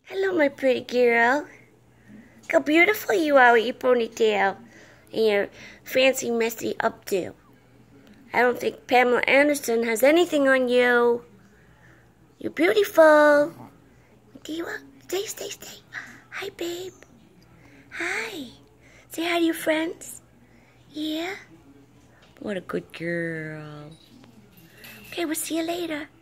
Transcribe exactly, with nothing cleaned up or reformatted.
Hello, my pretty girl. Look how beautiful you are with your ponytail and your fancy, messy updo. I don't think Pamela Anderson has anything on you. You're beautiful. Do you want? Stay, stay, stay. Hi, babe. Hi. Say hi to your friends. Yeah? What a good girl. Okay, we'll see you later.